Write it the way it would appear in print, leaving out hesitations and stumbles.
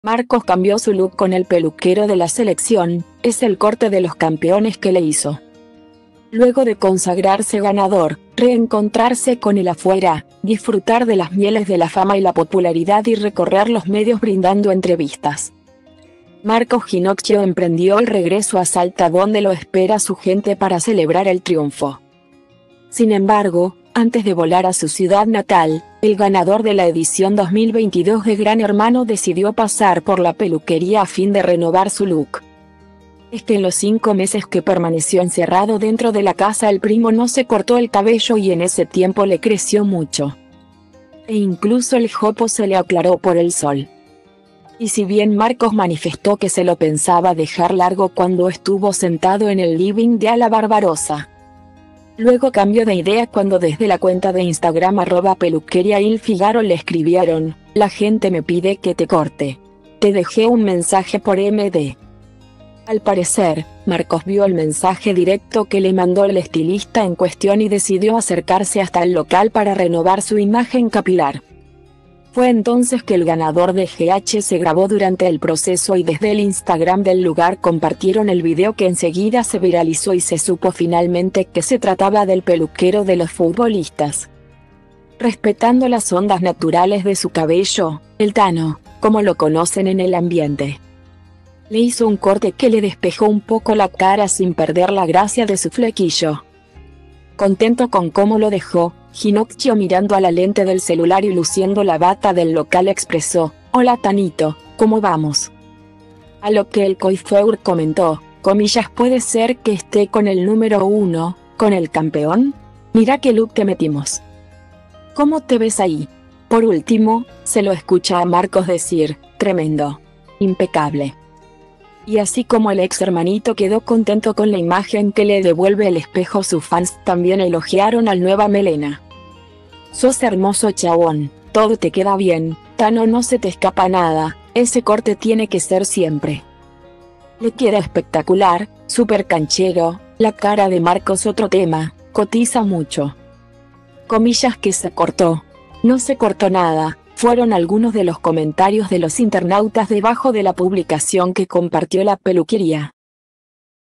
Marcos cambió su look con el peluquero de la selección, es el corte de los campeones que le hizo. Luego de consagrarse ganador, reencontrarse con el afuera, disfrutar de las mieles de la fama y la popularidad y recorrer los medios brindando entrevistas. Marcos Ginocchio emprendió el regreso a Salta donde lo espera su gente para celebrar el triunfo. Sin embargo, antes de volar a su ciudad natal, el ganador de la edición 2022 de Gran Hermano decidió pasar por la peluquería a fin de renovar su look. Es que en los 5 meses que permaneció encerrado dentro de la casa el primo no se cortó el cabello y en ese tiempo le creció mucho. E incluso el jopo se le aclaró por el sol. Y si bien Marcos manifestó que se lo pensaba dejar largo cuando estuvo sentado en el living de Ala Barbarosa, luego cambió de idea cuando desde la cuenta de Instagram @peluqueriailfigaro le escribieron: "La gente me pide que te corte. Te dejé un mensaje por MD". Al parecer, Marcos vio el mensaje directo que le mandó el estilista en cuestión y decidió acercarse hasta el local para renovar su imagen capilar. Fue entonces que el ganador de GH se grabó durante el proceso y desde el Instagram del lugar compartieron el video que enseguida se viralizó y se supo finalmente que se trataba del peluquero de los futbolistas. Respetando las ondas naturales de su cabello, el Tano, como lo conocen en el ambiente, le hizo un corte que le despejó un poco la cara sin perder la gracia de su flequillo. Contento con cómo lo dejó, Ginocchio mirando a la lente del celular y luciendo la bata del local expresó: "Hola Tanito, ¿cómo vamos?". A lo que el coiffeur comentó: "Comillas, puede ser que esté con el número 1, con el campeón. Mira qué look te metimos. ¿Cómo te ves ahí?". Por último, se lo escucha a Marcos decir: "Tremendo. Impecable". Y así como el ex hermanito quedó contento con la imagen que le devuelve el espejo, sus fans también elogiaron al nueva melena. "Sos hermoso chabón, todo te queda bien, Tano, no se te escapa nada, ese corte tiene que ser siempre. Le queda espectacular, súper canchero, la cara de Marcos otro tema, cotiza mucho". Comillas que se cortó. No se cortó nada, fueron algunos de los comentarios de los internautas debajo de la publicación que compartió la peluquería.